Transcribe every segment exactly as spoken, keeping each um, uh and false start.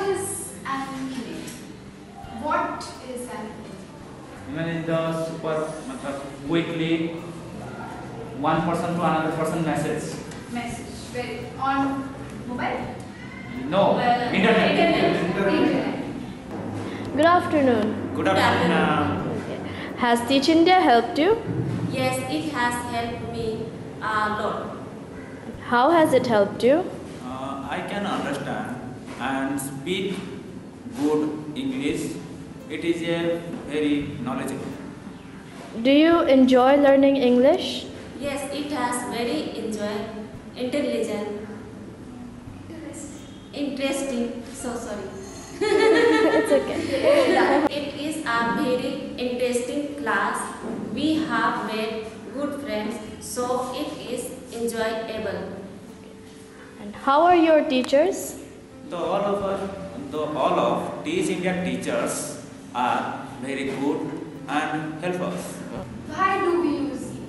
is animate? What is animate? Email is the super, matlab, quickly one person to another person message. Message. Very on mobile? No, Well, internet. Internet. Internet. Good afternoon. Good afternoon. ma'am. Has Teach India helped you? Yes, it has helped me a lot. How has it helped you? Uh, I can understand and speak good English. It is a very knowledgeable. Do you enjoy learning English? Yes, it has very enjoy, intelligent, interesting. So sorry. It's okay. It is a very interesting class. We have made good friends, so it is enjoyable. And how are your teachers? The all of us, the all of Teach India teachers are very good and help us. Why do we use e?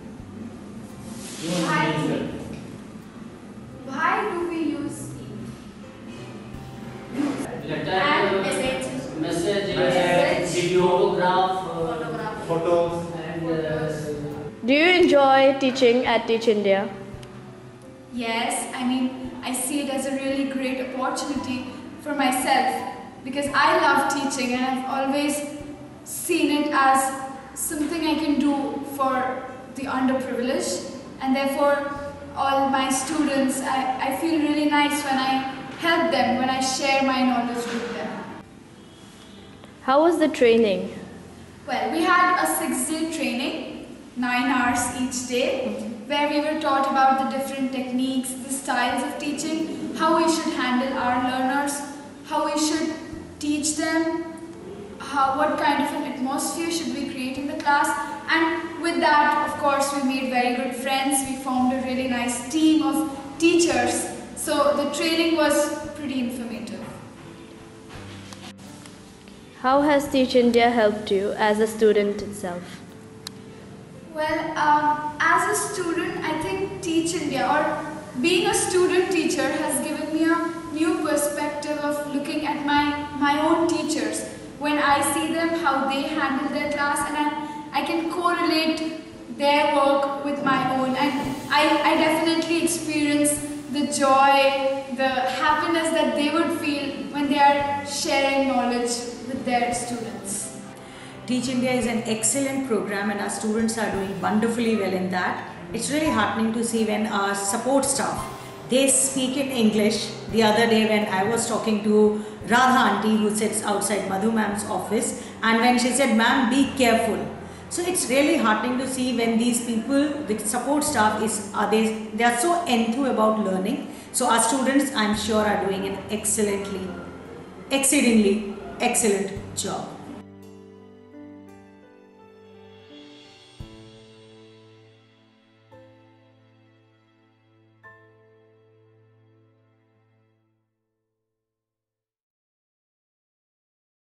Why? Why do we use e? Letter, And uh, message. message, Message. video, photograph, uh, Photograph. Photos. and uh, Do you enjoy teaching at Teach India? Yes, I mean, I see it as a really great opportunity for myself because I love teaching and I've always seen it as something I can do for the underprivileged, and therefore all my students, I, I feel really nice when I help them, when I share my knowledge with them. How was the training? Well, we had a six-day training, nine hours each day, where we were taught about the different techniques, the styles of teaching, how we should handle our learners, how we should teach them, how, what kind of an atmosphere should we create in the class. And with that, of course, we made very good friends. We formed a really nice team of teachers. So the training was pretty informative. How has Teach India helped you as a student itself? Well, um, as a student, I think Teach India or being a student teacher has given me a new perspective of looking at my, my own teachers. When I see them, how they handle their class, and I, I can correlate their work with my own. And I, I definitely experience the joy, the happiness that they would feel when they are sharing knowledge with their students. Teach India is an excellent program and our students are doing wonderfully well in that. It's really heartening to see when our support staff, they speak in English. The other day when I was talking to Radha auntie who sits outside Madhu ma'am's office, and when she said, "Ma'am, be careful." So it's really heartening to see when these people, the support staff, is are they, they are so enthused about learning. So our students, I'm sure, are doing an excellently, exceedingly excellent job.